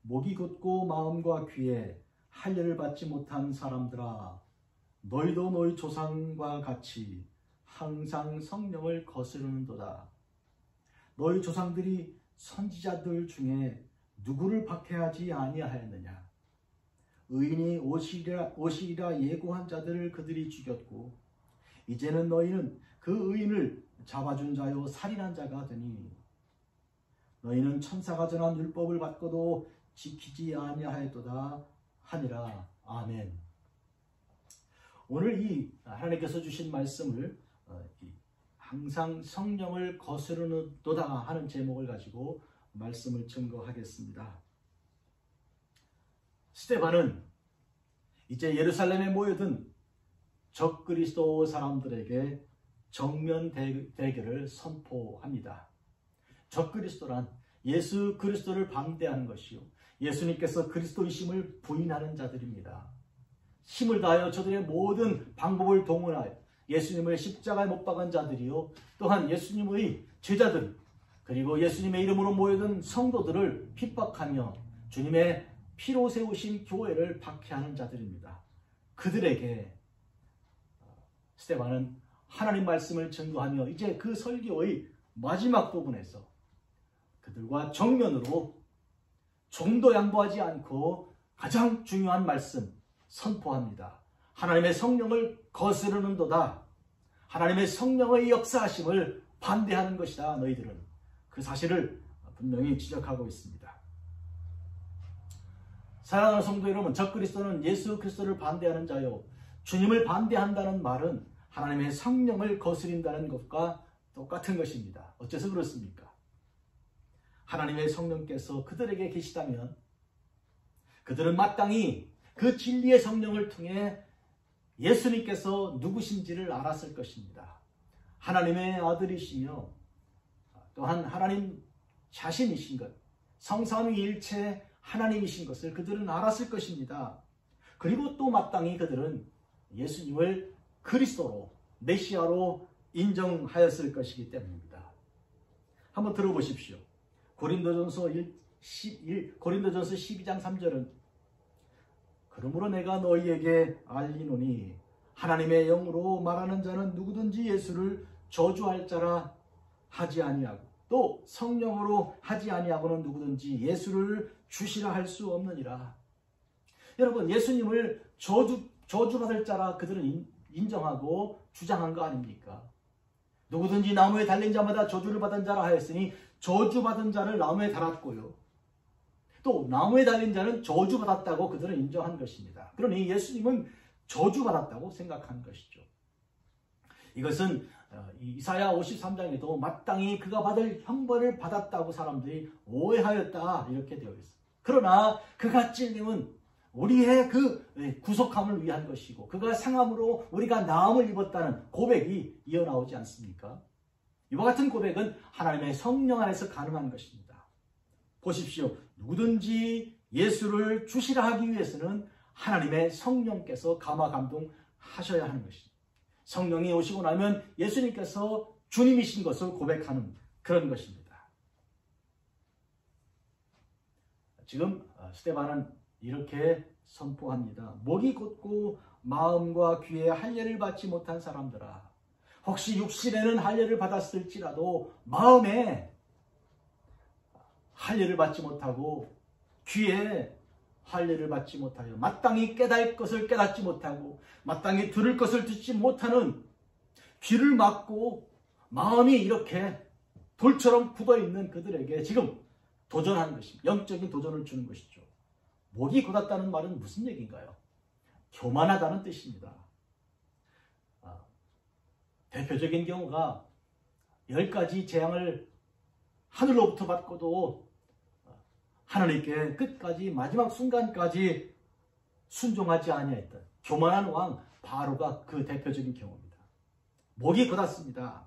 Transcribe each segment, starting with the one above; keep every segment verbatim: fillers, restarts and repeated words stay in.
목이 곧고 마음과 귀에 할례를 받지 못한 사람들아, 너희도 너희 조상과 같이 항상 성령을 거스르는도다. 너희 조상들이 선지자들 중에 누구를 박해하지 아니하였느냐? 의인이 오시리라, 오시리라 예고한 자들을 그들이 죽였고, 이제는 너희는 그 의인을 잡아준 자요 살인한 자가 되니, 너희는 천사가 전한 율법을 받고도 지키지 아니하였도다 하니라. 아멘. 오늘 이 하나님께서 주신 말씀을 항상 성령을 거스르는도다 하는 제목을 가지고 말씀을 증거하겠습니다. 스데반은 이제 예루살렘에 모여든 적그리스도 사람들에게 정면 대결을 선포합니다. 적그리스도란 예수 그리스도를 반대하는 것이요, 예수님께서 그리스도이심을 부인하는 자들입니다. 힘을 다하여 저들의 모든 방법을 동원하여 예수님을 십자가에 못 박은 자들이요, 또한 예수님의 제자들, 그리고 예수님의 이름으로 모여든 성도들을 핍박하며 주님의 피로 세우신 교회를 박해하는 자들입니다. 그들에게 스데반은 하나님 말씀을 전도하며 이제 그 설교의 마지막 부분에서 그들과 정면으로 좀도 양보하지 않고 가장 중요한 말씀 선포합니다. 하나님의 성령을 거스르는도다. 하나님의 성령의 역사하심을 반대하는 것이다. 너희들은 그 사실을 분명히 지적하고 있습니다. 사랑하는 성도 여러분, 적그리스도는 예수 그리스도를 반대하는 자요, 주님을 반대한다는 말은 하나님의 성령을 거스린다는 것과 똑같은 것입니다. 어째서 그렇습니까? 하나님의 성령께서 그들에게 계시다면 그들은 마땅히 그 진리의 성령을 통해 예수님께서 누구신지를 알았을 것입니다. 하나님의 아들이시며 또한 하나님 자신이신 것, 성삼위일체 하나님이신 것을 그들은 알았을 것입니다. 그리고 또 마땅히 그들은 예수님을 그리스도로, 메시아로 인정하였을 것이기 때문입니다. 한번 들어보십시오. 고린도전서 십일, 고린도전서 십이 장 삼 절은 그러므로 내가 너희에게 알리노니 하나님의 영으로 말하는 자는 누구든지 예수를 저주할 자라 하지 아니하고 또 성령으로 하지 아니하고는 누구든지 예수를 주시라 할 수 없느니라. 여러분, 예수님을 저주, 저주받을 자라 그들은 인정하고 주장한 거 아닙니까? 누구든지 나무에 달린 자마다 저주를 받은 자라 하였으니 저주받은 자를 나무에 달았고요, 또 나무에 달린 자는 저주받았다고 그들은 인정한 것입니다. 그러니 예수님은 저주받았다고 생각한 것이죠. 이것은 이사야 오십삼 장에도 마땅히 그가 받을 형벌을 받았다고 사람들이 오해하였다 이렇게 되어 있습니다. 그러나 그가 찔림은 우리의 그 구속함을 위한 것이고 그가 상함으로 우리가 나음을 입었다는 고백이 이어나오지 않습니까? 이와 같은 고백은 하나님의 성령 안에서 가능한 것입니다. 보십시오. 누구든지 예수를 주시라 하기 위해서는 하나님의 성령께서 감화 감동하셔야 하는 것입니다. 성령이 오시고 나면 예수님께서 주님이신 것을 고백하는 그런 것입니다. 지금 스데반은 이렇게 선포합니다. 목이 곧고 마음과 귀에 할례를 받지 못한 사람들아, 혹시 육신에는 할례를 받았을지라도 마음에 할례를 받지 못하고 귀에 할례를 받지 못하여 마땅히 깨달을 것을 깨닫지 못하고 마땅히 들을 것을 듣지 못하는 귀를 막고 마음이 이렇게 돌처럼 굳어있는 그들에게 지금 도전하는 것입니다. 영적인 도전을 주는 것이죠. 목이 곧았다는 말은 무슨 얘기인가요? 교만하다는 뜻입니다. 아, 대표적인 경우가 열 가지 재앙을 하늘로부터 받고도 하나님께 끝까지 마지막 순간까지 순종하지 아니했던 교만한 왕 바로가 그 대표적인 경우입니다. 목이 곧았습니다.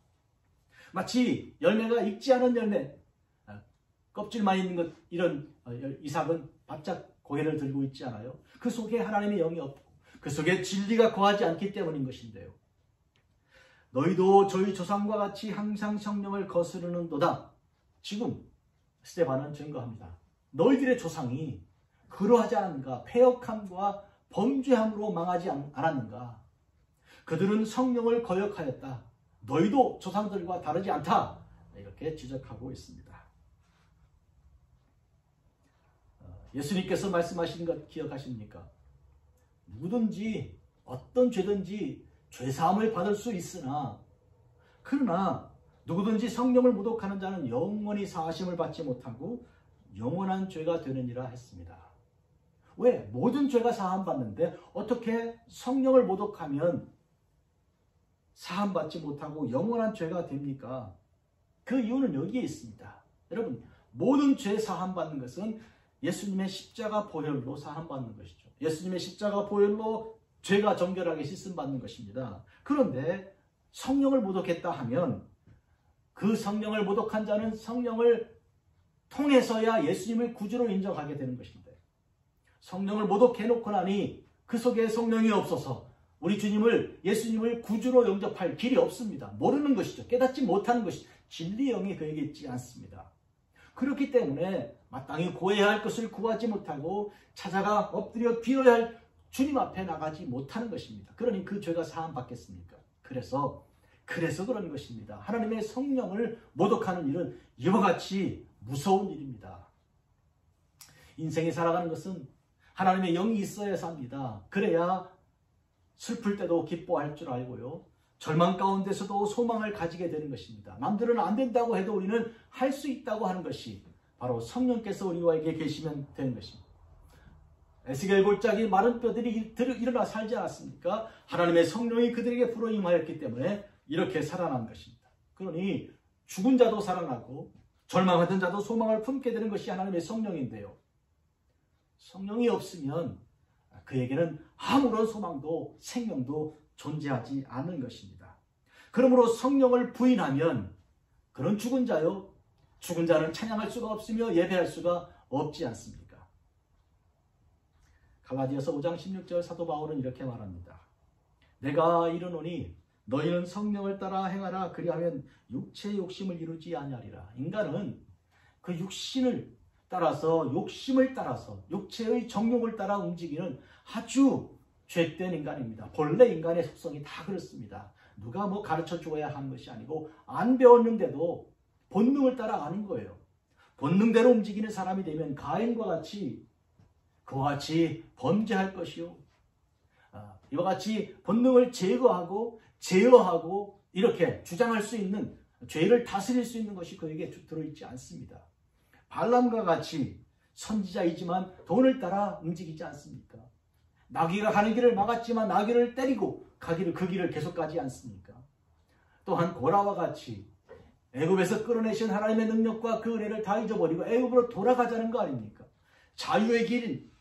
마치 열매가 익지 않은 열매, 껍질만 있는 것, 이런 이삭은 바짝 고개를 들고 있지 않아요? 그 속에 하나님의 영이 없고 그 속에 진리가 거하지 않기 때문인 것인데요. 너희도 저희 조상과 같이 항상 성령을 거스르는도다. 지금 스데반은 증거합니다. 너희들의 조상이 그러하지 않았는가? 패역함과 범죄함으로 망하지 않았는가? 그들은 성령을 거역하였다. 너희도 조상들과 다르지 않다. 이렇게 지적하고 있습니다. 예수님께서 말씀하신 것 기억하십니까? 누구든지 어떤 죄든지 죄사함을 받을 수 있으나 그러나 누구든지 성령을 모독하는 자는 영원히 사하심을 받지 못하고 영원한 죄가 되느니라 했습니다. 왜? 모든 죄가 사함받는데 어떻게 성령을 모독하면 사함받지 못하고 영원한 죄가 됩니까? 그 이유는 여기에 있습니다. 여러분, 모든 죄 사함받는 것은 예수님의 십자가 보혈로 사함받는 것이죠. 예수님의 십자가 보혈로 죄가 정결하게 씻음받는 것입니다. 그런데 성령을 모독했다 하면 그 성령을 모독한 자는 성령을 통해서야 예수님을 구주로 인정하게 되는 것인데 성령을 모독해놓고 나니 그 속에 성령이 없어서 우리 주님을 예수님을 구주로 영접할 길이 없습니다. 모르는 것이죠. 깨닫지 못하는 것이죠. 진리의 영이 그에게 있지 않습니다. 그렇기 때문에 마땅히 구해야 할 것을 구하지 못하고 찾아가 엎드려 빌어야 할 주님 앞에 나가지 못하는 것입니다. 그러니 그 죄가 사함 받겠습니까? 그래서 그래서 그런 것입니다. 하나님의 성령을 모독하는 일은 이와 같이 무서운 일입니다. 인생에 살아가는 것은 하나님의 영이 있어야 삽니다. 그래야 슬플 때도 기뻐할 줄 알고요. 절망 가운데서도 소망을 가지게 되는 것입니다. 남들은 안 된다고 해도 우리는 할 수 있다고 하는 것이 바로 성령께서 우리와에게 계시면 되는 것입니다. 에스겔 골짜기 마른 뼈들이 일어나 살지 않았습니까? 하나님의 성령이 그들에게 불어임하였기 때문에 이렇게 살아난 것입니다. 그러니 죽은 자도 살아나고 절망하던 자도 소망을 품게 되는 것이 하나님의 성령인데요. 성령이 없으면 그에게는 아무런 소망도 생명도 존재하지 않는 것입니다. 그러므로 성령을 부인하면 그런 죽은 자요. 죽은 자는 찬양할 수가 없으며 예배할 수가 없지 않습니까? 갈라디아서 오 장 십육 절 사도 바울은 이렇게 말합니다. 내가 이르노니 너희는 성령을 따라 행하라. 그리하면 육체의 욕심을 이루지 아니하리라. 인간은 그 육신을 따라서 욕심을 따라서 육체의 정욕을 따라 움직이는 아주 죄된 인간입니다. 본래 인간의 속성이 다 그렇습니다. 누가 뭐 가르쳐 주어야 하는 것이 아니고 안 배웠는데도 본능을 따라가는 거예요. 본능대로 움직이는 사람이 되면 가인과 같이 그와 같이 범죄할 것이요. 아, 이와 같이 본능을 제거하고 제어하고 이렇게 주장할 수 있는 죄를 다스릴 수 있는 것이 그에게 들어있지 않습니다. 발람과 같이 선지자이지만 돈을 따라 움직이지 않습니까? 나귀가 가는 길을 막았지만 나귀를 때리고 가기를 그 길을 계속 가지 않습니까? 또한 고라와 같이 애굽에서 끌어내신 하나님의 능력과 그 은혜를 다 잊어버리고 애굽으로 돌아가자는 거 아닙니까? 자유의 길인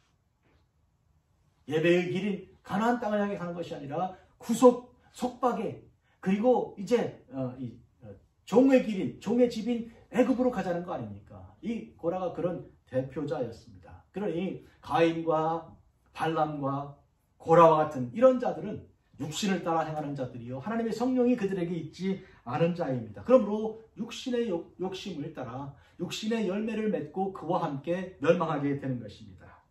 예배의 길인 가나안 땅을 향해 가는 것이 아니라 구속 속박에 그리고 이제 어, 이, 어, 종의 길인 종의 집인 애굽으로 가자는 거 아닙니까? 이 고라가 그런 대표자였습니다. 그러니 가인과 발람과 고라와 같은 이런 자들은 육신을 따라 행하는 자들이요 하나님의 성령이 그들에게 있지 않은 자입니다. 그러므로 육신의 욕, 욕심을 따라 육신의 열매를 맺고 그와 함께 멸망하게 되는 것입니다.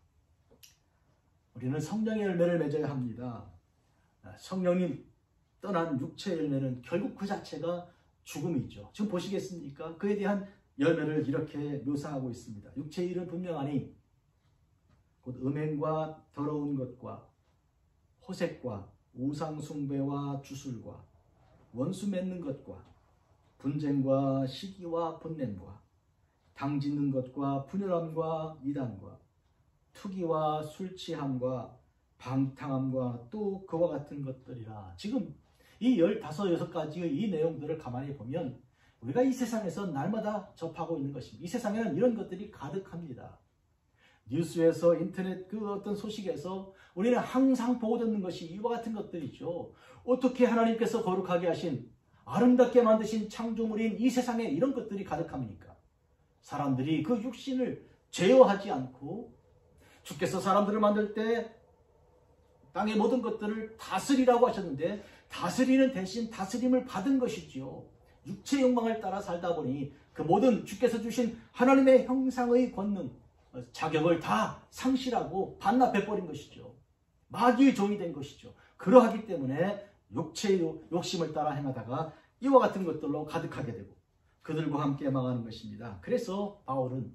우리는 성령의 열매를 맺어야 합니다. 성령이 떠난 육체의 열매는 결국 그 자체가 죽음이죠. 지금 보시겠습니까? 그에 대한 열매를 이렇게 묘사하고 있습니다. 육체의 일은 분명하니 곧 음행과 더러운 것과 호색과 우상숭배와 주술과 원수 맺는 것과 분쟁과 시기와 분냄과 당짓는 것과 분열함과 이단과 투기와 술취함과 방탕함과 또 그와 같은 것들이라. 지금 이 열다섯, 여섯 가지의 이 내용들을 가만히 보면 우리가 이 세상에서 날마다 접하고 있는 것입니다. 이 세상에는 이런 것들이 가득합니다. 뉴스에서 인터넷 그 어떤 소식에서 우리는 항상 보고 듣는 것이 이와 같은 것들이죠. 어떻게 하나님께서 거룩하게 하신 아름답게 만드신 창조물인 이 세상에 이런 것들이 가득합니까? 사람들이 그 육신을 제어하지 않고 주께서 사람들을 만들 때 땅의 모든 것들을 다스리라고 하셨는데 다스리는 대신 다스림을 받은 것이지요. 육체의 욕망을 따라 살다 보니 그 모든 주께서 주신 하나님의 형상의 권능, 자격을 다 상실하고 반납해버린 것이죠. 마귀의 종이 된 것이죠. 그러하기 때문에 육체의 욕심을 따라 행하다가 이와 같은 것들로 가득하게 되고 그들과 함께 망하는 것입니다. 그래서 바울은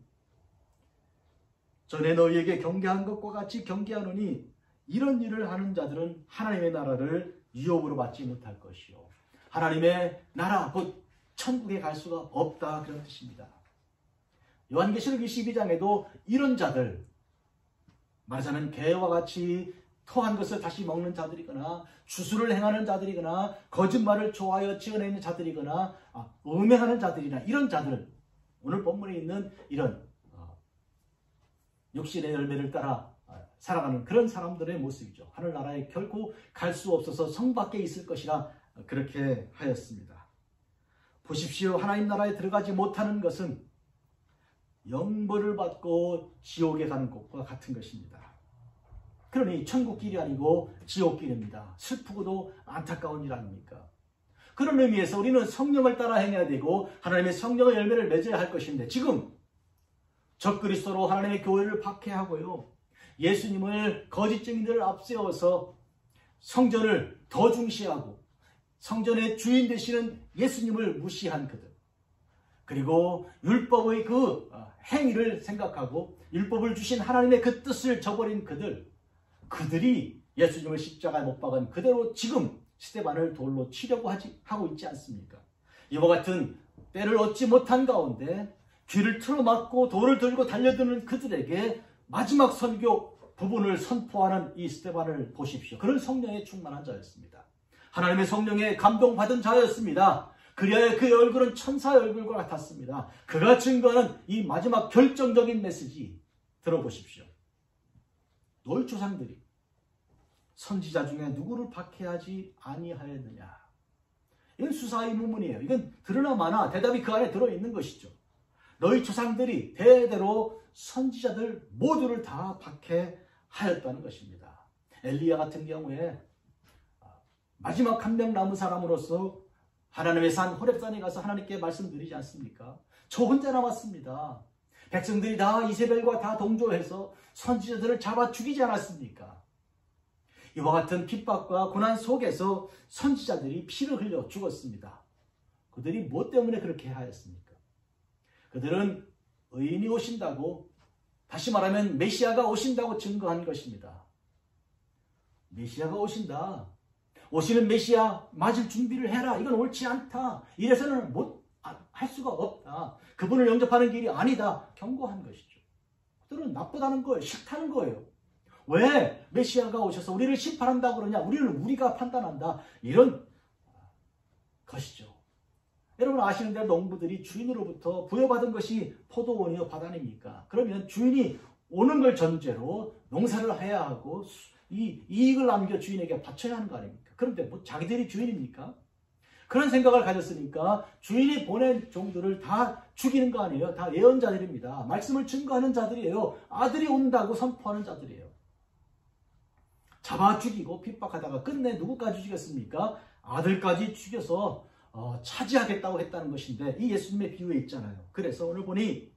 전에 너희에게 경계한 것과 같이 경계하노니 이런 일을 하는 자들은 하나님의 나라를 유업으로 받지 못할 것이요. 하나님의 나라, 곧 천국에 갈 수가 없다, 그런 뜻입니다. 요한계시록 이십이 장에도 이런 자들, 말하자면 개와 같이 토한 것을 다시 먹는 자들이거나 주술을 행하는 자들이거나 거짓말을 좋아하여 지어내는 자들이거나 아, 음행하는 자들이나 이런 자들은 오늘 본문에 있는 이런 어, 육신의 열매를 따라 어, 살아가는 그런 사람들의 모습이죠. 하늘나라에 결코 갈 수 없어서 성 밖에 있을 것이라 어, 그렇게 하였습니다. 보십시오. 하나님 나라에 들어가지 못하는 것은 영벌을 받고 지옥에 가는 것과 같은 것입니다. 그러니 천국길이 아니고 지옥길입니다. 슬프고도 안타까운 일 아닙니까? 그런 의미에서 우리는 성령을 따라 행해야 되고 하나님의 성령의 열매를 맺어야 할 것인데 지금 적그리스도로 하나님의 교회를 박해하고요. 예수님을 거짓 증인들을 앞세워서 성전을 더 중시하고 성전의 주인 되시는 예수님을 무시한 그들, 그리고 율법의 그 행위를 생각하고 율법을 주신 하나님의 그 뜻을 저버린 그들, 그들이 예수님을 십자가에 못 박은 그대로 지금 스데반을 돌로 치려고 하지, 하고 있지 않습니까? 이와 같은 때를 얻지 못한 가운데 귀를 틀어막고 돌을 들고 달려드는 그들에게 마지막 선교 부분을 선포하는 이 스데반을 보십시오. 그런 성령에 충만한 자였습니다. 하나님의 성령에 감동받은 자였습니다. 그리하여 그의 얼굴은 천사의 얼굴과 같았습니다. 그가 증거하는 이 마지막 결정적인 메시지 들어보십시오. 너희 조상들이 선지자 중에 누구를 박해하지 아니하였느냐? 이건 수사의 문문이에요. 이건 들으나 마나 대답이 그 안에 들어있는 것이죠. 너희 조상들이 대대로 선지자들 모두를 다 박해하였다는 것입니다. 엘리야 같은 경우에 마지막 한 명 남은 사람으로서 하나님의 산 호렙산에 가서 하나님께 말씀드리지 않습니까? 저 혼자 남았습니다. 백성들이 다 이세벨과 다 동조해서 선지자들을 잡아 죽이지 않았습니까? 이와 같은 핍박과 고난 속에서 선지자들이 피를 흘려 죽었습니다. 그들이 무엇 때문에 그렇게 하였습니까? 그들은 의인이 오신다고, 다시 말하면 메시아가 오신다고 증거한 것입니다. 메시아가 오신다. 오시는 메시아 맞을 준비를 해라. 이건 옳지 않다. 이래서는 못 할 수가 없다. 그분을 영접하는 길이 아니다. 경고한 것이죠. 그들은 나쁘다는 거예요. 싫다는 거예요. 왜 메시아가 오셔서 우리를 심판한다고 그러냐? 우리를 우리가 판단한다. 이런 것이죠. 여러분 아시는 대로 농부들이 주인으로부터 부여받은 것이 포도원이요 밭 아닙니까? 그러면 주인이 오는 걸 전제로 농사를 해야 하고 이 이익을 남겨 주인에게 바쳐야 하는 거 아닙니까? 그런데 뭐 자기들이 주인입니까? 그런 생각을 가졌으니까 주인이 보낸 종들을 다 죽이는 거 아니에요. 다 예언자들입니다. 말씀을 증거하는 자들이에요. 아들이 온다고 선포하는 자들이에요. 잡아 죽이고 핍박하다가 끝내 누구까지 죽였습니까? 아들까지 죽여서 어, 차지하겠다고 했다는 것인데 이 예수님의 비유에 있잖아요. 그래서 오늘 보니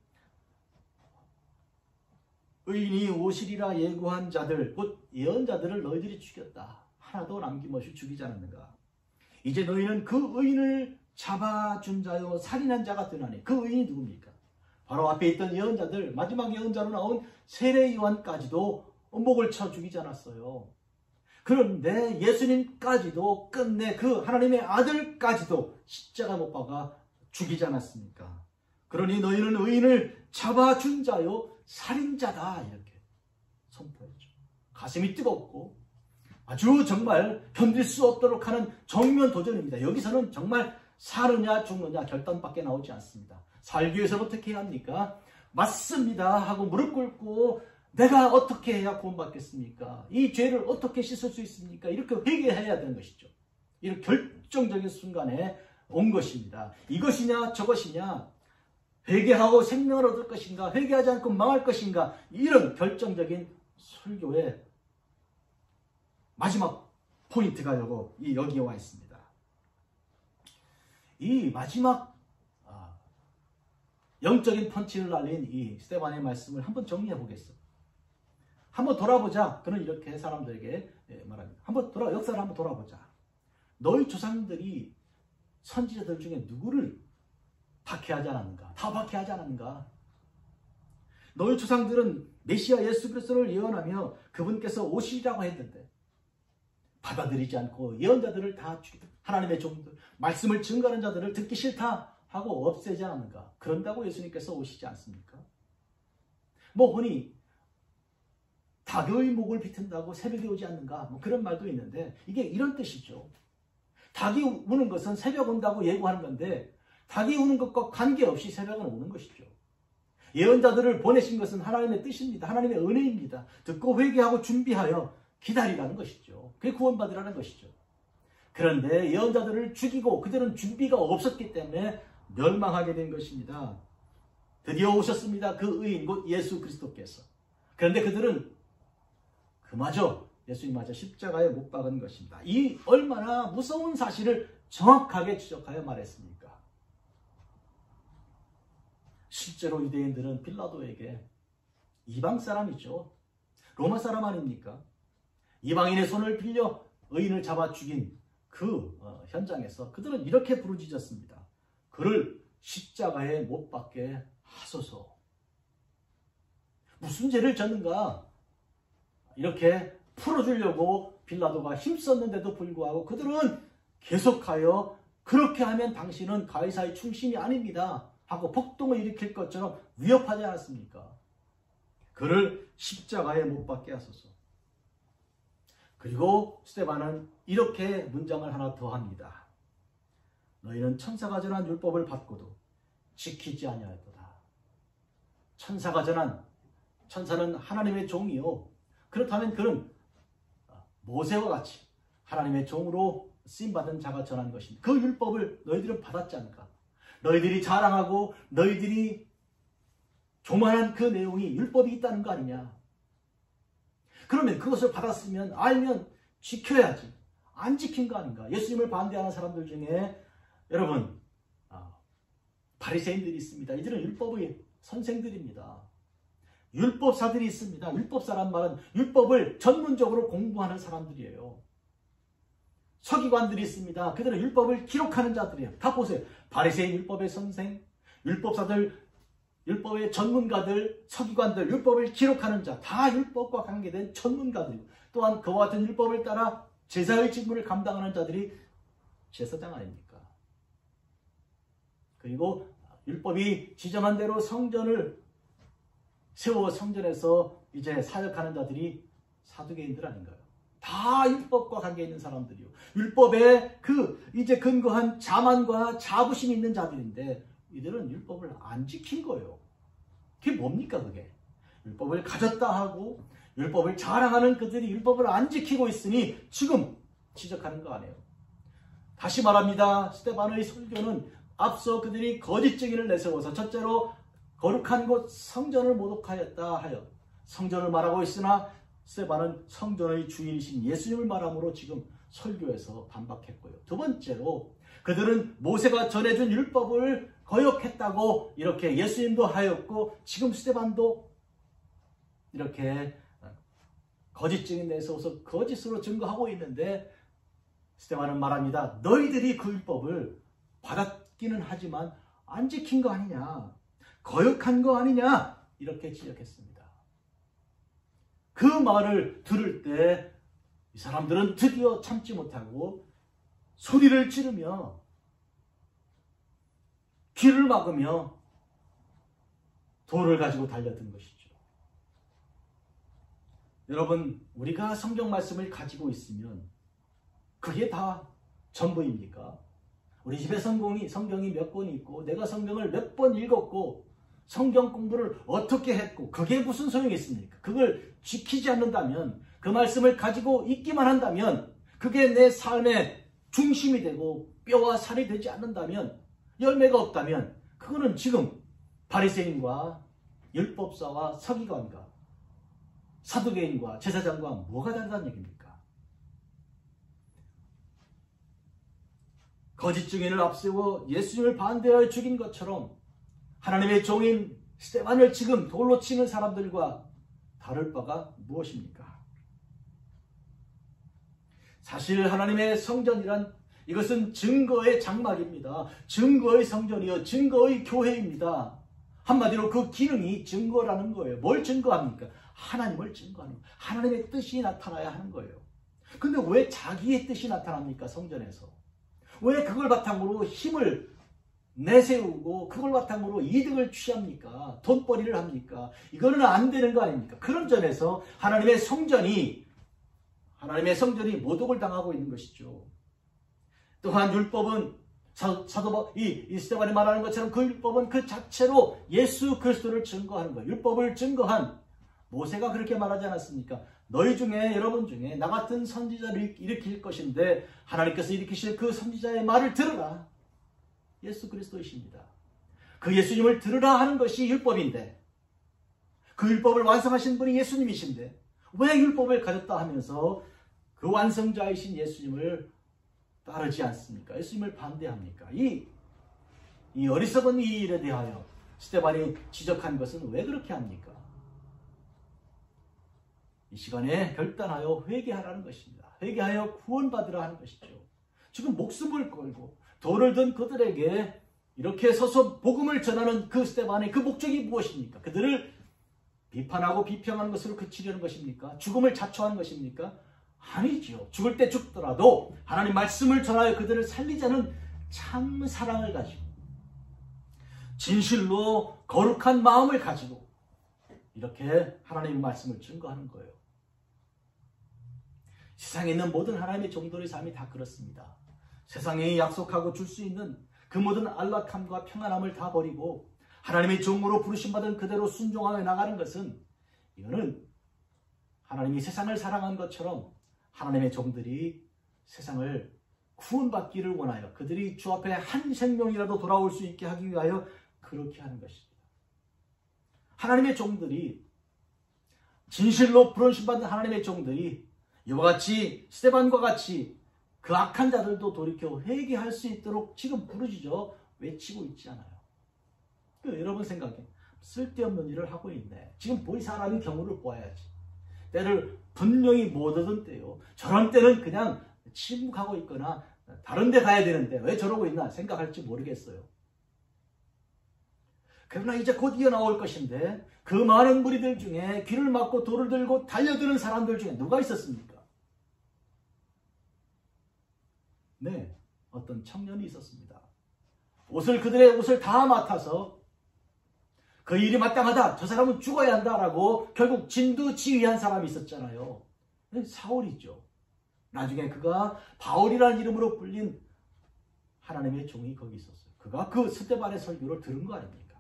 의인이 오시리라 예고한 자들, 곧 예언자들을 너희들이 죽였다. 하나도 남김없이 죽이지 않았는가. 이제 너희는 그 의인을 잡아준 자요 살인한 자가 되나니 그 의인이 누굽니까? 바로 앞에 있던 예언자들, 마지막 예언자로 나온 세례 요한까지도 목을 쳐 죽이지 않았어요. 그런데 예수님까지도 끝내 그 하나님의 아들까지도 십자가 못 박아 죽이지 않았습니까? 그러니 너희는 의인을 잡아준 자요 살인자다 이렇게 선포했죠. 가슴이 뜨겁고 아주 정말 견딜 수 없도록 하는 정면 도전입니다. 여기서는 정말 사느냐 죽느냐 결단밖에 나오지 않습니다. 살기 위해서 어떻게 해야 합니까? 맞습니다 하고 무릎 꿇고 내가 어떻게 해야 구원받겠습니까? 이 죄를 어떻게 씻을 수 있습니까? 이렇게 회개해야 되는 것이죠. 이런 결정적인 순간에 온 것입니다. 이것이냐 저것이냐, 회개하고 생명을 얻을 것인가, 회개하지 않고 망할 것인가, 이런 결정적인 설교의 마지막 포인트가 여기, 여기에 와 있습니다. 이 마지막 아, 영적인 펀치를 날린 이 스데반의 말씀을 한번 정리해 보겠습니다. 한번 돌아보자. 그는 이렇게 사람들에게 말합니다. 한번 돌아 역사를 한번 돌아보자. 너희 조상들이 선지자들 중에 누구를 박해하지 않았는가? 다 박해하지 않았는가? 너희 조상들은 메시아 예수 그리스도를 예언하며 그분께서 오시리라고 했는데 받아들이지 않고 예언자들을 다 죽이다. 하나님의 종들, 말씀을 증거하는 자들을 듣기 싫다 하고 없애지 않았는가? 그런다고 예수님께서 오시지 않습니까? 뭐 흔히 닭의 목을 비튼다고 새벽에 오지 않는가? 뭐 그런 말도 있는데 이게 이런 뜻이죠. 닭이 우는 것은 새벽 온다고 예고하는 건데 닭이 우는 것과 관계없이 새벽은 오는 것이죠. 예언자들을 보내신 것은 하나님의 뜻입니다. 하나님의 은혜입니다. 듣고 회개하고 준비하여 기다리라는 것이죠. 그게 구원받으라는 것이죠. 그런데 예언자들을 죽이고 그들은 준비가 없었기 때문에 멸망하게 된 것입니다. 드디어 오셨습니다. 그 의인 곧 예수 그리스도께서. 그런데 그들은 그마저 예수님마저 십자가에 못 박은 것입니다. 이 얼마나 무서운 사실을 정확하게 지적하여 말했습니까? 실제로 유대인들은 빌라도에게 이방 사람이죠. 로마 사람 아닙니까? 이방인의 손을 빌려 의인을 잡아 죽인 그 현장에서 그들은 이렇게 부르짖었습니다. 그를 십자가에 못 박게 하소서. 무슨 죄를 졌는가? 이렇게 풀어주려고 빌라도가 힘썼는데도 불구하고 그들은 계속하여 그렇게 하면 당신은 가이사의 충신이 아닙니다 하고 폭동을 일으킬 것처럼 위협하지 않았습니까? 그를 십자가에 못 박게 하소서. 그리고 스데반은 이렇게 문장을 하나 더 합니다. 너희는 천사가 전한 율법을 받고도 지키지 아니하였도다. 천사가 전한, 천사는 하나님의 종이요. 그렇다면 그는 모세와 같이 하나님의 종으로 쓰임받은 자가 전한 것입니다. 그 율법을 너희들은 받았지 않을까? 너희들이 자랑하고 너희들이 교만한 그 내용이 율법이 있다는 거 아니냐? 그러면 그것을 받았으면 알면 지켜야지. 안 지킨 거 아닌가? 예수님을 반대하는 사람들 중에 여러분 바리새인들이 있습니다. 이들은 율법의 선생들입니다. 율법사들이 있습니다. 율법사란 말은 율법을 전문적으로 공부하는 사람들이에요. 서기관들이 있습니다. 그들은 율법을 기록하는 자들이에요. 다 보세요. 바리새인 율법의 선생, 율법사들, 율법의 전문가들, 서기관들, 율법을 기록하는 자, 다 율법과 관계된 전문가들이고 또한 그와 같은 율법을 따라 제사의 직무를 감당하는 자들이 제사장 아닙니까? 그리고 율법이 지정한 대로 성전을 세워 성전에서 이제 사역하는 자들이 사두개인들 아닌가요? 다 율법과 관계 있는 사람들이요. 율법에 그 이제 근거한 자만과 자부심 있는 자들인데 이들은 율법을 안 지킨 거예요. 그게 뭡니까 그게? 율법을 가졌다 하고 율법을 자랑하는 그들이 율법을 안 지키고 있으니 지금 지적하는 거 아니에요. 다시 말합니다. 스데반의 설교는 앞서 그들이 거짓 증인을 내세워서 첫째로 거룩한 곳 성전을 모독하였다 하여 성전을 말하고 있으나 스데반은 성전의 주인이신 예수님을 말함으로 지금 설교에서 반박했고요. 두 번째로 그들은 모세가 전해준 율법을 거역했다고 이렇게 예수님도 하였고 지금 스데반도 이렇게 거짓 증인 내세워서 거짓으로 증거하고 있는데 스데반은 말합니다. 너희들이 그 율법을 받았기는 하지만 안 지킨 거 아니냐, 거역한 거 아니냐 이렇게 지적했습니다. 그 말을 들을 때 이 사람들은 드디어 참지 못하고 소리를 지르며 귀를 막으며 돌을 가지고 달렸던 것이죠. 여러분, 우리가 성경 말씀을 가지고 있으면 그게 다 전부입니까? 우리 집에 성경이, 성경이 몇 권이 있고 내가 성경을 몇 번 읽었고 성경 공부를 어떻게 했고 그게 무슨 소용이 있습니까? 그걸 지키지 않는다면, 그 말씀을 가지고 있기만 한다면, 그게 내 삶의 중심이 되고 뼈와 살이 되지 않는다면, 열매가 없다면 그거는 지금 바리새인과 율법사와 서기관과 사두개인과 제사장과 뭐가 다르다는 얘기입니까? 거짓 증인을 앞세워 예수님을 반대하여 죽인 것처럼 하나님의 종인 스데반을 지금 돌로 치는 사람들과 다를 바가 무엇입니까? 사실 하나님의 성전이란 이것은 증거의 장막입니다. 증거의 성전이요, 증거의 교회입니다. 한마디로 그 기능이 증거라는 거예요. 뭘 증거합니까? 하나님을 증거하는 거예요. 하나님의 뜻이 나타나야 하는 거예요. 근데 왜 자기의 뜻이 나타납니까? 성전에서. 왜 그걸 바탕으로 힘을 내세우고 그걸 바탕으로 이득을 취합니까? 돈벌이를 합니까? 이거는 안 되는 거 아닙니까? 그런 점에서 하나님의 성전이 하나님의 성전이 모독을 당하고 있는 것이죠. 또한 율법은 사도 이, 이 스데반이 말하는 것처럼 그 율법은 그 자체로 예수 그리스도를 증거하는 거예요. 율법을 증거한 모세가 그렇게 말하지 않았습니까? 너희 중에 여러분 중에 나 같은 선지자를 일으킬 것인데 하나님께서 일으키실 그 선지자의 말을 들으라. 예수 그리스도이십니다. 그 예수님을 들으라 하는 것이 율법인데 그 율법을 완성하신 분이 예수님이신데 왜 율법을 가졌다 하면서 그 완성자이신 예수님을 따르지 않습니까? 예수님을 반대합니까? 이, 이 어리석은 이 일에 대하여 스데반이 지적한 것은 왜 그렇게 합니까? 이 시간에 결단하여 회개하라는 것입니다. 회개하여 구원받으라 하는 것이죠. 지금 목숨을 걸고 돌을 든 그들에게 이렇게 서서 복음을 전하는 그 스데반의 그 목적이 무엇입니까? 그들을 비판하고 비평하는 것으로 그치려는 것입니까? 죽음을 자초하는 것입니까? 아니지요. 죽을 때 죽더라도 하나님 말씀을 전하여 그들을 살리자는 참 사랑을 가지고 진실로 거룩한 마음을 가지고 이렇게 하나님의 말씀을 증거하는 거예요. 세상에 있는 모든 하나님의 종들의 삶이 다 그렇습니다. 세상에 약속하고 줄 수 있는 그 모든 안락함과 평안함을 다 버리고 하나님의 종으로 부르심받은 그대로 순종하며 나가는 것은 이거는 하나님이 세상을 사랑한 것처럼 하나님의 종들이 세상을 구원받기를 원하여 그들이 주 앞에 한 생명이라도 돌아올 수 있게 하기 위하여 그렇게 하는 것입니다. 하나님의 종들이 진실로 부르심받은 하나님의 종들이 이와 같이 스데반과 같이 그 악한 자들도 돌이켜 회개할 수 있도록 지금 부르짖어 외치고 있지 않아요. 여러분 생각에 쓸데없는 일을 하고 있네. 지금 뭐 이 사람이 경우를 보아야지. 때를 분명히 못 얻은 때요. 저런 때는 그냥 침묵하고 있거나 다른 데 가야 되는데 왜 저러고 있나 생각할지 모르겠어요. 그러나 이제 곧 이어나올 것인데 그 많은 무리들 중에 귀를 막고 돌을 들고 달려드는 사람들 중에 누가 있었습니까? 네, 어떤 청년이 있었습니다. 옷을 그들의 옷을 다 맡아서 그 일이 마땅하다. 저 사람은 죽어야 한다라고 결국 진두지휘한 사람이 있었잖아요. 사울이죠. 나중에 그가 바울이라는 이름으로 불린 하나님의 종이 거기 있었어요. 그가 그 스데반의 설교를 들은 거 아닙니까?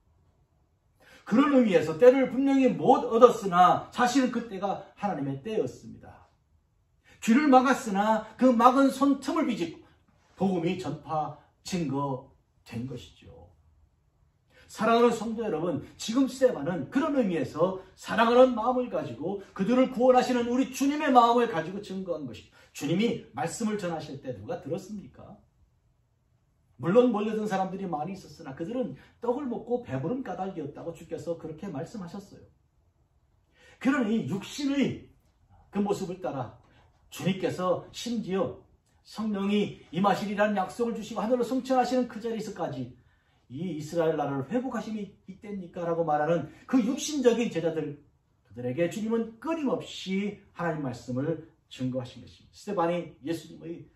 그런 의미에서 때를 분명히 못 얻었으나 사실은 그때가 하나님의 때였습니다. 귀를 막았으나 그 막은 손 틈을 비집고 복음이 전파 증거된 것이죠. 사랑하는 성도 여러분, 지금 스데반은 그런 의미에서 사랑하는 마음을 가지고 그들을 구원하시는 우리 주님의 마음을 가지고 증거한 것이죠. 주님이 말씀을 전하실 때 누가 들었습니까? 물론 몰려든 사람들이 많이 있었으나 그들은 떡을 먹고 배부른 까닭이었다고 주께서 그렇게 말씀하셨어요. 그러니 육신의 그 모습을 따라 주님께서 심지어 성령이 임하시리라는 약속을 주시고 하늘로 승천하시는 그 자리에서까지 이 이스라엘 나라를 회복하심이 있답니까? 라고 말하는 그 육신적인 제자들, 그들에게 주님은 끊임없이 하나님 말씀을 증거하신 것입니다. 스데반이 예수님의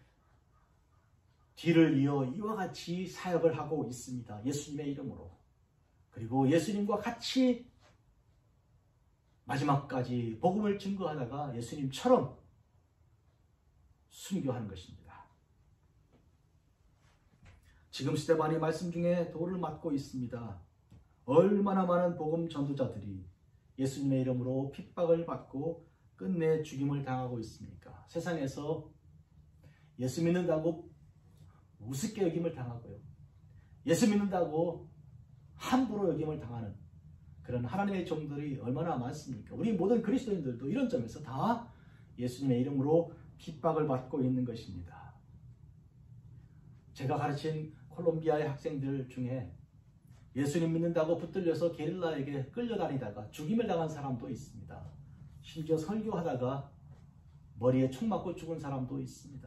뒤를 이어 이와 같이 사역을 하고 있습니다. 예수님의 이름으로. 그리고 예수님과 같이 마지막까지 복음을 증거하다가 예수님처럼 순교하는 것입니다. 지금 스데반이 말씀 중에 돌을 맞고 있습니다. 얼마나 많은 복음 전도자들이 예수님의 이름으로 핍박을 받고 끝내 죽임을 당하고 있습니까? 세상에서 예수 믿는다고 우습게 여김을 당하고요. 예수 믿는다고 함부로 여김을 당하는 그런 하나님의 종들이 얼마나 많습니까? 우리 모든 그리스도인들도 이런 점에서 다 예수님의 이름으로 핍박을 받고 있는 것입니다. 제가 가르친 콜롬비아의 학생들 중에 예수님 믿는다고 붙들려서 게릴라에게 끌려다니다가 죽임을 당한 사람도 있습니다. 심지어 설교하다가 머리에 총 맞고 죽은 사람도 있습니다.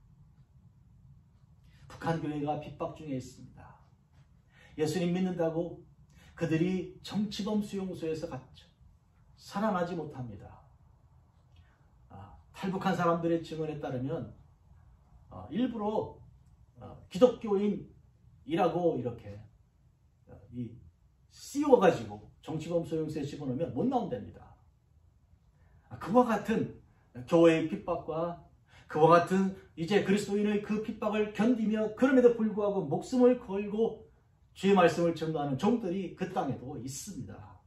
북한 교회가 핍박 중에 있습니다. 예수님 믿는다고 그들이 정치범 수용소에서 갇혀 살아나지 못합니다. 아, 탈북한 사람들의 증언에 따르면 어, 일부러 어, 기독교인이라고 이렇게 어, 이 씌워가지고 정치범 수용소에 집어넣으면 못 나온답니다. 아, 그와 같은 교회의 핍박과 그와 같은 이제 그리스도인의 그 핍박을 견디며 그럼에도 불구하고 목숨을 걸고 주의 말씀을 전도하는 종들이 그 땅에도 있습니다.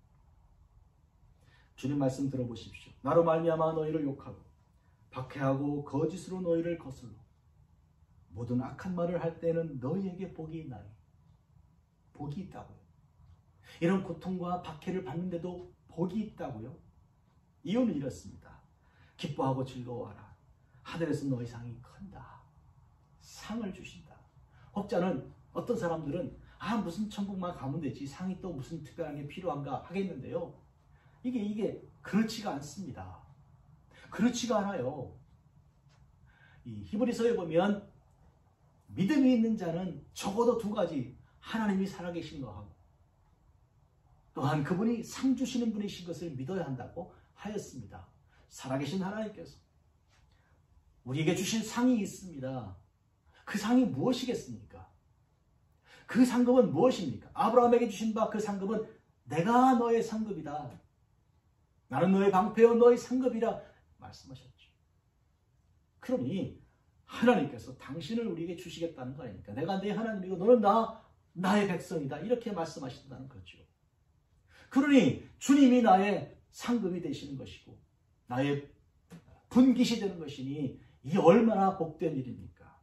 주님 말씀 들어보십시오. 나로 말미암아 너희를 욕하고 박해하고 거짓으로 너희를 거슬러 모든 악한 말을 할 때는 너희에게 복이 있나니. 복이 있다고요. 이런 고통과 박해를 받는데도 복이 있다고요. 이유는 이렇습니다. 기뻐하고 즐거워하라. 하늘에서 너희 상이 큰다. 상을 주신다. 혹자는 어떤 사람들은 아 무슨 천국만 가면 되지 상이 또 무슨 특별한 게 필요한가 하겠는데요. 이게 이게 그렇지가 않습니다. 그렇지가 않아요. 이 히브리서에 보면 믿음이 있는 자는 적어도 두 가지, 하나님이 살아계신 거하고 또한 그분이 상 주시는 분이신 것을 믿어야 한다고 하였습니다. 살아계신 하나님께서 우리에게 주신 상이 있습니다. 그 상이 무엇이겠습니까? 그 상급은 무엇입니까? 아브라함에게 주신 바 그 상급은 내가 너의 상급이다. 나는 너의 방패요 너의 상급이라 말씀하셨죠. 그러니 하나님께서 당신을 우리에게 주시겠다는 거 아닙니까? 내가 내 하나님이고 너는 나, 나의 백성이다. 이렇게 말씀하신다는 거죠. 그러니 주님이 나의 상급이 되시는 것이고 나의 분깃이 되는 것이니 이게 얼마나 복된 일입니까?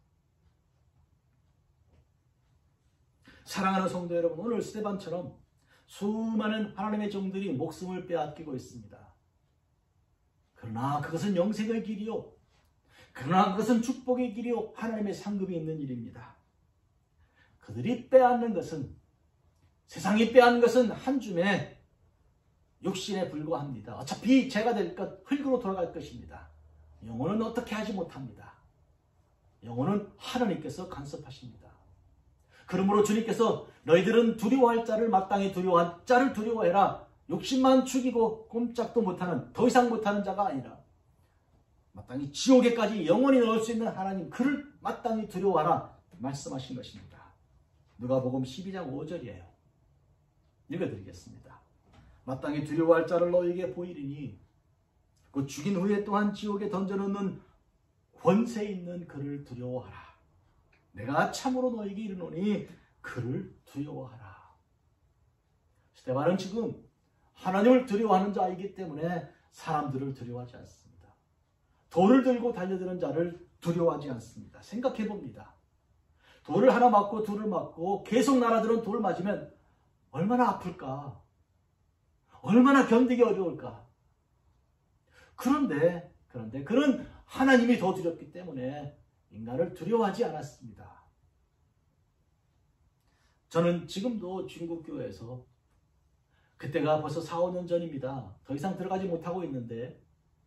사랑하는 성도 여러분, 오늘 스데반처럼 수많은 하나님의 종들이 목숨을 빼앗기고 있습니다. 그러나 그것은 영생의 길이요. 그러나 그것은 축복의 길이요. 하나님의 상급이 있는 일입니다. 그들이 빼앗는 것은, 세상이 빼앗는 것은 한 줌의 육신에 불과합니다. 어차피 죄가 될 것, 흙으로 돌아갈 것입니다. 영혼은 어떻게 하지 못합니다. 영혼은 하나님께서 간섭하십니다. 그러므로 주님께서 너희들은 두려워할 자를 마땅히 두려워한 자를 두려워해라. 욕심만 죽이고 꼼짝도 못하는, 더 이상 못하는 자가 아니라 마땅히 지옥에까지 영원히 넣을 수 있는 하나님, 그를 마땅히 두려워하라 말씀하신 것입니다. 누가복음 십이 장 오 절이에요. 읽어드리겠습니다. 마땅히 두려워할 자를 너희에게 보이리니 그 죽인 후에 또한 지옥에 던져놓는 권세 있는 그를 두려워하라. 내가 참으로 너희에게 이르노니 그를 두려워하라. 스데반은 지금 하나님을 두려워하는 자이기 때문에 사람들을 두려워하지 않습니다. 돌을 들고 달려드는 자를 두려워하지 않습니다. 생각해 봅니다. 돌을 하나 맞고 둘을 맞고 계속 날아드는 돌을 맞으면 얼마나 아플까? 얼마나 견디기 어려울까? 그런데 그런데 그는 하나님이 더 두렵기 때문에 인간을 두려워하지 않았습니다. 저는 지금도 중국교회에서, 그때가 벌써 사, 오 년 전입니다. 더 이상 들어가지 못하고 있는데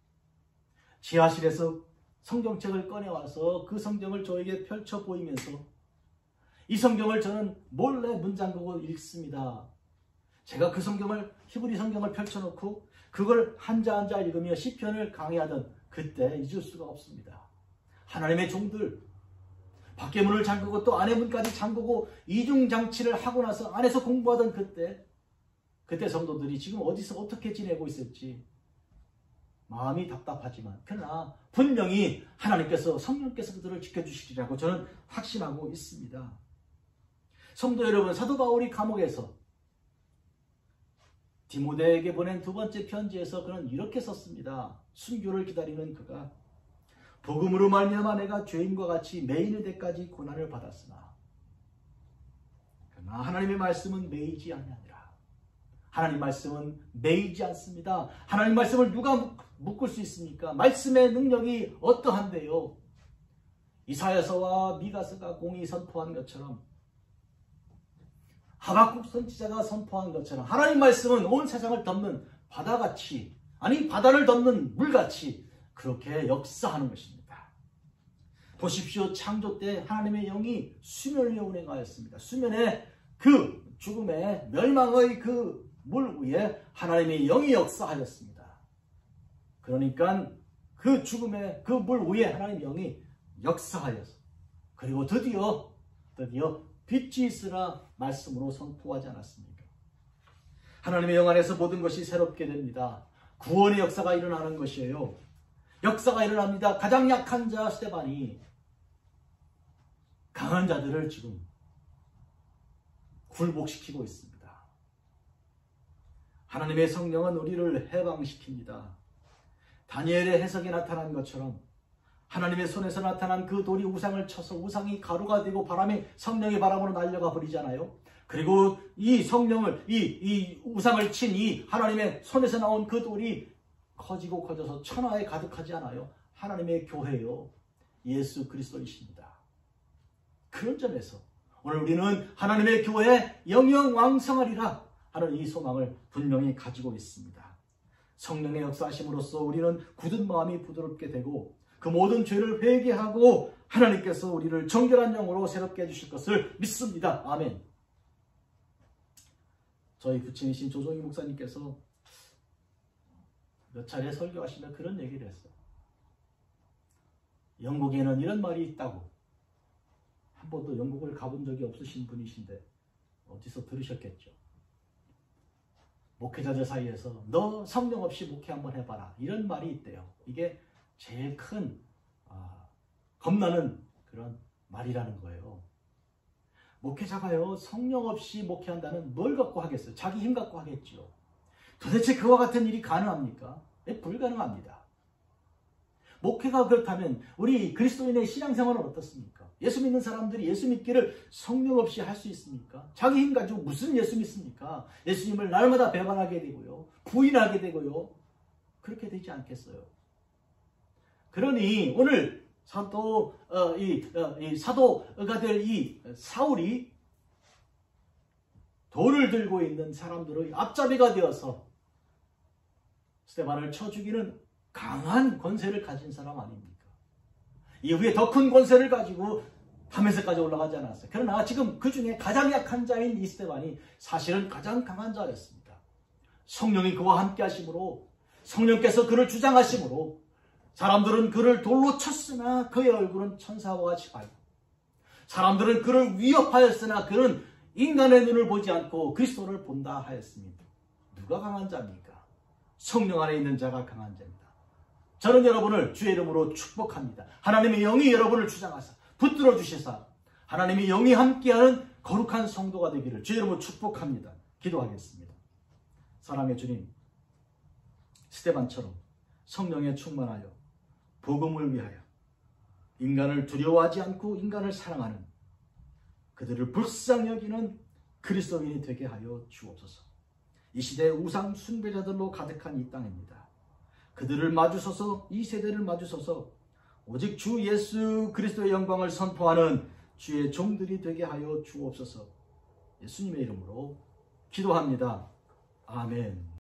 지하실에서 성경책을 꺼내와서 그 성경을 저에게 펼쳐 보이면서 이 성경을 저는 몰래 문 잠그고 읽습니다. 제가 그 성경을, 히브리 성경을 펼쳐놓고 그걸 한자 한자 읽으며 시편을 강의하던 그때 잊을 수가 없습니다. 하나님의 종들, 밖에 문을 잠그고 또 안에 문까지 잠그고 이중장치를 하고 나서 안에서 공부하던 그때, 그때 성도들이 지금 어디서 어떻게 지내고 있을지 마음이 답답하지만, 그러나 분명히 하나님께서, 성령께서 그들을 지켜주시리라고 저는 확신하고 있습니다. 성도 여러분, 사도 바울이 감옥에서 디모데에게 보낸 두 번째 편지에서 그는 이렇게 썼습니다. 순교를 기다리는 그가 복음으로 말미암아 내가 죄인과 같이 매이는 데까지 고난을 받았으나 그러나 하나님의 말씀은 매이지 아니하니라. 하나님 말씀은 매이지 않습니다. 하나님 말씀을 누가 묶을 수 있습니까? 말씀의 능력이 어떠한데요? 이사야서와 미가서가 공이 선포한 것처럼, 하박국 선지자가 선포한 것처럼 하나님 말씀은 온 세상을 덮는 바다같이, 아니 바다를 덮는 물같이 그렇게 역사하는 것입니다. 보십시오. 창조 때 하나님의 영이 수면 위에 운행하였습니다. 수면에 그 죽음의 멸망의 그 물 위에 하나님의 영이 역사하였습니다. 그러니까 그 죽음의 그 물 위에 하나님의 영이 역사하여서, 그리고 드디어 드디어 빛이 있으라 말씀으로 선포하지 않았습니까? 하나님의 영 안에서 모든 것이 새롭게 됩니다. 구원의 역사가 일어나는 것이에요. 역사가 일어납니다. 가장 약한 자 스데반이 강한 자들을 지금 굴복시키고 있습니다. 하나님의 성령은 우리를 해방시킵니다. 다니엘의 해석에 나타난 것처럼 하나님의 손에서 나타난 그 돌이 우상을 쳐서 우상이 가루가 되고 바람이 성령의 바람으로 날려가 버리잖아요. 그리고 이 성령을, 이, 이 우상을 친 이 하나님의 손에서 나온 그 돌이 커지고 커져서 천하에 가득하지 않아요. 하나님의 교회요, 예수 그리스도이십니다. 그런 점에서 오늘 우리는 하나님의 교회에 영영왕성하리라 하는 이 소망을 분명히 가지고 있습니다. 성령의 역사하심으로써 우리는 굳은 마음이 부드럽게 되고 그 모든 죄를 회개하고 하나님께서 우리를 정결한 영으로 새롭게 해주실 것을 믿습니다. 아멘. 저희 부친이신 조종희 목사님께서 몇 차례 설교하시며 그런 얘기를 했어요. 영국에는 이런 말이 있다고. 한 번도 영국을 가본 적이 없으신 분이신데 어디서 들으셨겠죠. 목회자들 사이에서 너 성령 없이 목회 한번 해봐라, 이런 말이 있대요. 이게 제일 큰 아, 겁나는 그런 말이라는 거예요. 목회자가요 성령 없이 목회한다는 뭘 갖고 하겠어요? 자기 힘 갖고 하겠지요. 도대체 그와 같은 일이 가능합니까? 네, 불가능합니다. 목회가 그렇다면 우리 그리스도인의 신앙생활은 어떻습니까? 예수 믿는 사람들이 예수 믿기를 성령 없이 할 수 있습니까? 자기 힘 가지고 무슨 예수 믿습니까? 예수님을 날마다 배반하게 되고요, 부인하게 되고요, 그렇게 되지 않겠어요? 그러니 오늘 사도, 어, 이, 어, 이 사도가 될 이 사울이 돌을 들고 있는 사람들의 앞잡이가 되어서 스데반을 쳐 죽이는 강한 권세를 가진 사람 아닙니까? 이후에 더 큰 권세를 가지고 다메섹까지 올라가지 않았어요. 그러나 지금 그 중에 가장 약한 자인 이 스데반이 사실은 가장 강한 자였습니다. 성령이 그와 함께 하심으로, 성령께서 그를 주장하심으로 사람들은 그를 돌로 쳤으나 그의 얼굴은 천사와 같이 밝고, 사람들은 그를 위협하였으나 그는 인간의 눈을 보지 않고 그리스도를 본다 하였습니다. 누가 강한 자입니까? 성령 안에 있는 자가 강한 자입니다. 저는 여러분을 주의 이름으로 축복합니다. 하나님의 영이 여러분을 주장하사 붙들어 주시사 하나님의 영이 함께하는 거룩한 성도가 되기를 주의 이름으로 축복합니다. 기도하겠습니다. 사랑의 주님, 스데반처럼 성령에 충만하여 복음을 위하여 인간을 두려워하지 않고 인간을 사랑하는, 그들을 불쌍히 여기는 그리스도인이 되게 하여 주옵소서. 이 시대의 우상 숭배자들로 가득한 이 땅입니다. 그들을 마주서서, 이 세대를 마주서서 오직 주 예수 그리스도의 영광을 선포하는 주의 종들이 되게 하여 주옵소서. 예수님의 이름으로 기도합니다. 아멘.